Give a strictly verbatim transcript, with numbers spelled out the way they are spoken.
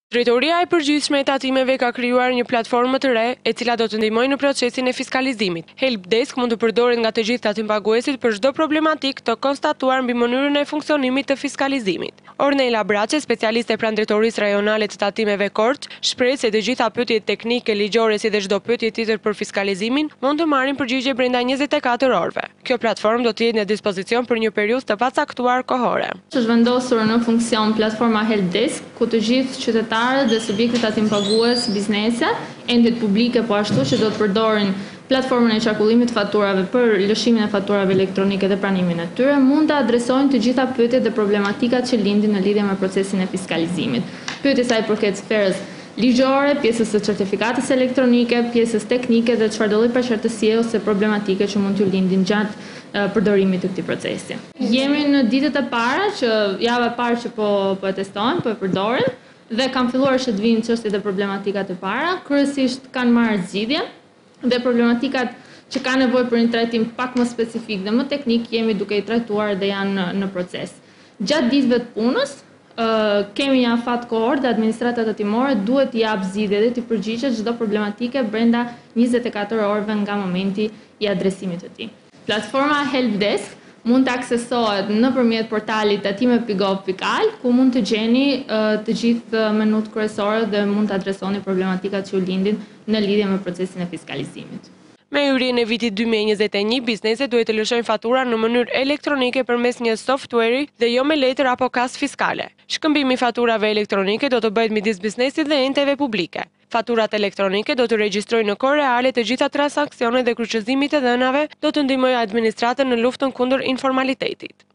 Drejtoria e përgjithshme e tatimeve ka krijuar një platformë të re, e cila do të ndihmojë në procesin e fiskalizimit. Helpdesk mund të përdoret nga të gjithë tatimpaguesit për çdo problematikë të konstatuar mbi mënyrën e funksionimit të fiskalizimit. Ornela Braçe, specialiste pranë Drejtorisë Rajonale të Tatimeve Korçë, shpreh se të gjitha pyetjet teknike ligjore si dhe çdo pyetje tjetër për fiskalizimin mund të marrin përgjigje brenda njëzet e katër orëve. Kjo platformë do të jetë në dispozicion për një periudhë të pacaktuar kohore. Është vendosur në funksion platforma Helpdesk, ku të gjithë qytetarët dhe subjektet tatimpagues, biznese, endet publike po ashtu që do të përdorin platformën e qarkullimit të faturave për lëshimin e faturave elektronike dhe pranimin e tyre, mund të adresojnë të gjitha pyetjet dhe problematikat që lindin në lidhje me procesin e fiskalizimit. Pyetjet sa i përket sferës ligjore, pjesës së certifikatës elektronike, pjesës teknike dhe çfarëdo lloj paqartësie ose problematike që mund t'ju lindin gjatë përdorimit të këtij procesi. Jemi në ditët e para që java e parë që po po e testojmë, po e përdorim dhe kam filluar që të vinë çështjet dhe problematikat e para, kryesisht kanë marrë zgjidhje dhe problematikat që kanë nevojë për një trajtim pak më specifik dhe më teknik jemi duke i trajtuar dhe janë në, në proces. Gjatë ditëve të punës Uh, kemi një afat kohor dhe administrata tatimore duhet t'i jap zgjidhje dhe t'i përgjigjet çdo problematike brenda njëzet e katër orëve nga momenti i adresimit të tij. Platforma Helpdesk mund të aksesohet nëpërmjet portalit tatime pikë gov pikë al, ku mund të gjeni uh, të gjithë menut kryesore dhe mund të adresoni problematikat që u lindin në lidhje me procesin e fiskalizimit. Me hyrjen e vitit dy mijë e njëzet e një, bizneset duhet të lëshojnë fatura në mënyrë elektronike përmes një software dhe jo me letër apo kasë fiskale. Shkëmbimi i faturave elektronike do të bëhet midis biznesit dhe enteve publike. Faturat elektronike do të regjistrojnë në kohë reale të gjitha transaksionet dhe kryqëzimit e dhënave do të ndihmojë administratën në luftën kundër informalitetit.